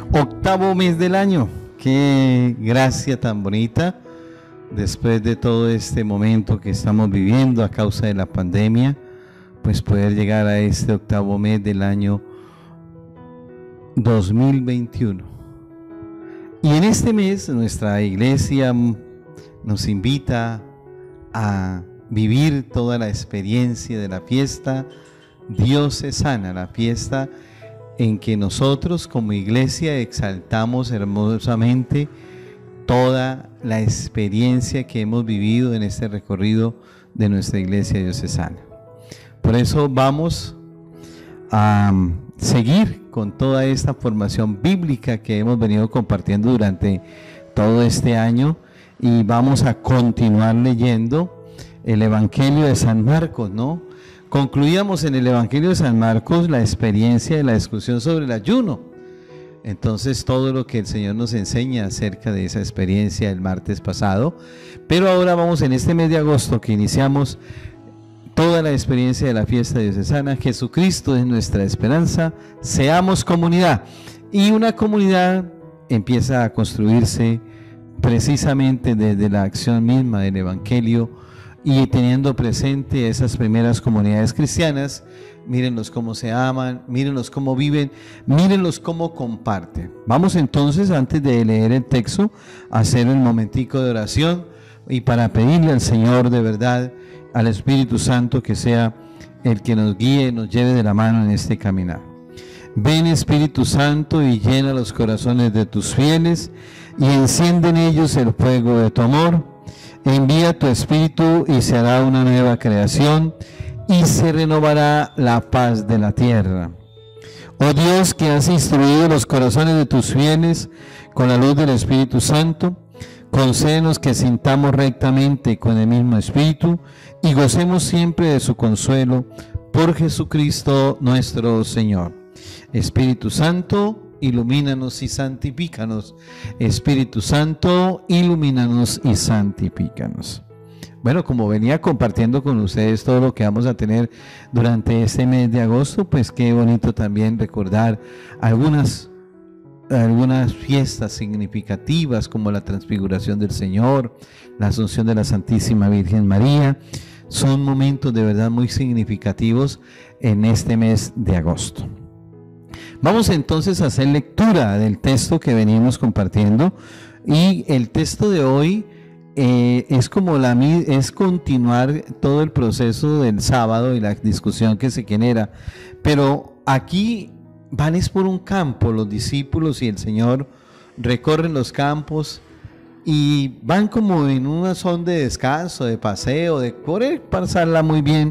Octavo mes del año. Qué gracia tan bonita después de todo este momento que estamos viviendo a causa de la pandemia, pues poder llegar a este octavo mes del año 2021. Y en este mes nuestra iglesia nos invita a vivir toda la experiencia de la fiesta diocesana, la fiesta en que nosotros como iglesia exaltamos hermosamente toda la experiencia que hemos vivido en este recorrido de nuestra iglesia diocesana. Por eso vamos a seguir con toda esta formación bíblica que hemos venido compartiendo durante todo este año y vamos a continuar leyendo el Evangelio de San Marcos, ¿no? Concluíamos en el Evangelio de San Marcos la experiencia de la discusión sobre el ayuno. Entonces todo lo que el Señor nos enseña acerca de esa experiencia el martes pasado. Pero ahora vamos en este mes de agosto que iniciamos toda la experiencia de la fiesta diocesana. Jesucristo es nuestra esperanza. Seamos comunidad. Y una comunidad empieza a construirse precisamente desde la acción misma del Evangelio y teniendo presente esas primeras comunidades cristianas. Mírenlos cómo se aman, mírenlos cómo viven, mírenlos cómo comparten. Vamos entonces, antes de leer el texto, a hacer un momentico de oración y para pedirle al Señor de verdad, al Espíritu Santo, que sea el que nos guíe, nos lleve de la mano en este caminar. Ven, Espíritu Santo, y llena los corazones de tus fieles y enciende en ellos el fuego de tu amor. Envía tu Espíritu y se hará una nueva creación y se renovará la paz de la tierra. Oh Dios, que has instruido los corazones de tus fieles con la luz del Espíritu Santo, concédenos que sintamos rectamente con el mismo Espíritu y gocemos siempre de su consuelo por Jesucristo nuestro Señor. Espíritu Santo, ilumínanos y santifícanos. Espíritu Santo, ilumínanos y santifícanos. Bueno, como venía compartiendo con ustedes todo lo que vamos a tener durante este mes de agosto, pues qué bonito también recordar algunas fiestas significativas como la Transfiguración del Señor, la Asunción de la Santísima Virgen María. Son momentos de verdad muy significativos en este mes de agosto. Vamos entonces a hacer lectura del texto que venimos compartiendo, y el texto de hoy es continuar todo el proceso del sábado y la discusión que se genera, pero aquí van es por un campo. Los discípulos y el Señor recorren los campos y van como en una zona de descanso, de paseo, de querer pasarla muy bien,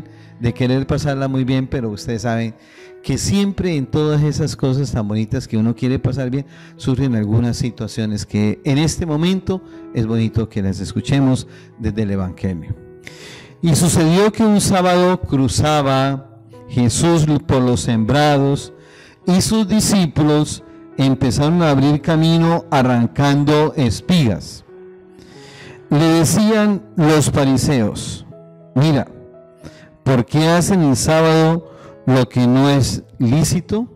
pero ustedes saben que siempre en todas esas cosas tan bonitas que uno quiere pasar bien, surgen algunas situaciones que en este momento es bonito que las escuchemos desde el Evangelio. Y sucedió que un sábado cruzaba Jesús por los sembrados y sus discípulos empezaron a abrir camino arrancando espigas. Le decían los fariseos: mira, ¿por qué hacen el sábado lo que no es lícito?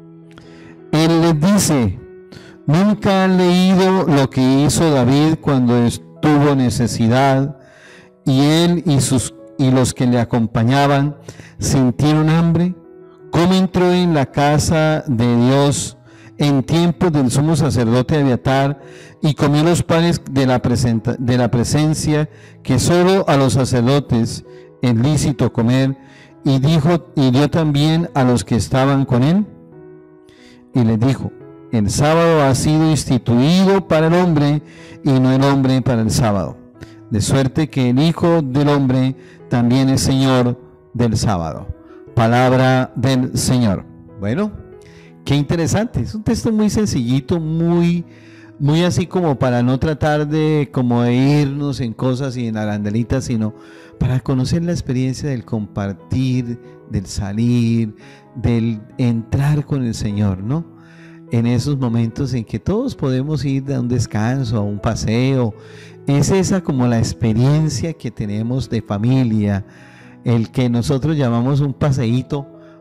Él les dice: ¿nunca han leído lo que hizo David cuando tuvo necesidad y él y los que le acompañaban sintieron hambre? ¿Cómo entró en la casa de Dios en tiempos del sumo sacerdote Abiatar y comió los panes de la presencia que solo a los sacerdotes es lícito comer, y dio también a los que estaban con él? Y les dijo: el sábado ha sido instituido para el hombre y no el hombre para el sábado, de suerte que el Hijo del Hombre también es Señor del sábado. Palabra del Señor. Bueno, qué interesante. Es un texto muy sencillito, muy así como para no tratar de irnos en cosas y en arandelitas, sino para conocer la experiencia del compartir, del salir, del entrar con el Señor, ¿no? En esos momentos en que todos podemos ir a un descanso, a un paseo. Es esa como la experiencia que tenemos de familia, el que nosotros llamamos un paseíto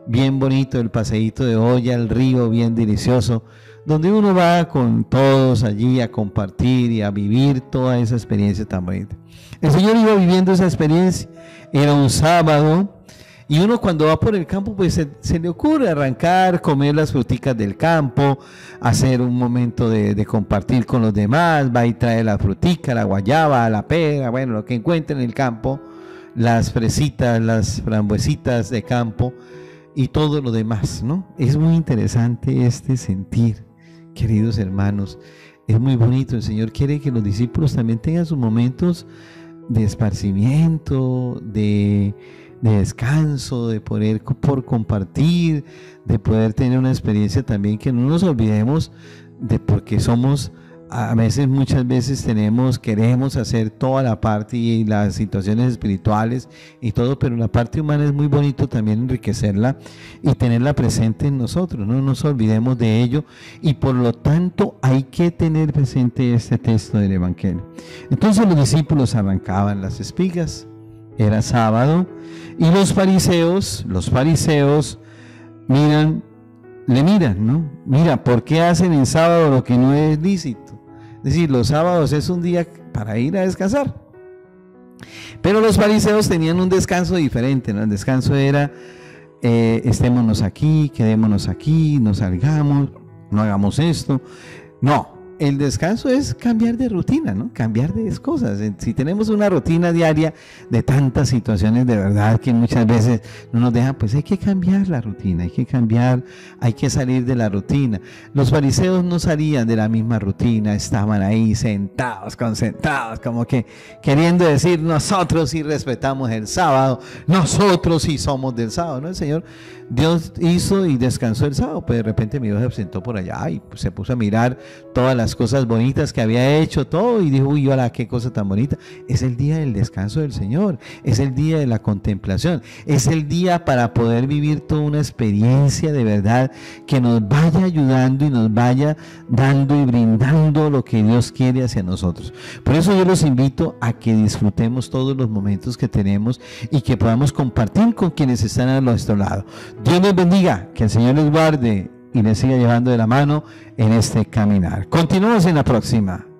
bien bonito, el paseíto de olla, el río bien delicioso, donde uno va con todos allí a compartir y a vivir toda esa experiencia tan bonita. El Señor iba viviendo esa experiencia, era un sábado, y uno cuando va por el campo pues se le ocurre arrancar, comer las fruticas del campo, hacer un momento de compartir con los demás, va y trae la frutica, la guayaba, la pera, bueno, lo que encuentre en el campo, las fresitas, las frambuesitas de campo y todo lo demás, ¿no? Es muy interesante este sentir, queridos hermanos, es muy bonito. El Señor quiere que los discípulos también tengan sus momentos de esparcimiento, de descanso, de poder compartir, de poder tener una experiencia también, que no nos olvidemos de porque somos, a veces, muchas veces queremos hacer toda la parte y las situaciones espirituales y todo, pero la parte humana es muy bonito también enriquecerla y tenerla presente en nosotros, no nos olvidemos de ello, y por lo tanto hay que tener presente este texto del Evangelio. Entonces los discípulos arrancaban las espigas, era sábado, y los fariseos le miran, ¿no? Mira, ¿por qué hacen en sábado lo que no es lícito? Es decir, los sábados es un día para ir a descansar. Pero los fariseos tenían un descanso diferente, ¿no? El descanso era, estémonos aquí, quedémonos aquí, no salgamos, no hagamos esto. No, el descanso es cambiar de rutina, ¿no? Cambiar de cosas. Si tenemos una rutina diaria de tantas situaciones de verdad que muchas veces no nos dejan, pues hay que cambiar la rutina, hay que salir de la rutina. Los fariseos no salían de la misma rutina, estaban ahí sentados, concentrados, como que queriendo decir, nosotros sí respetamos el sábado, nosotros sí somos del sábado, ¿no? El Señor, Dios hizo y descansó el sábado, pero de repente mi Dios se sentó por allá y pues se puso a mirar todas las cosas bonitas que había hecho, todo, y dijo, uy, hola, qué cosa tan bonita. Es el día del descanso del Señor, es el día de la contemplación, es el día para poder vivir toda una experiencia de verdad que nos vaya ayudando y nos vaya dando y brindando lo que Dios quiere hacia nosotros. Por eso yo los invito a que disfrutemos todos los momentos que tenemos y que podamos compartir con quienes están a nuestro lado. Dios les bendiga, que el Señor les guarde y les siga llevando de la mano en este caminar. Continuamos en la próxima.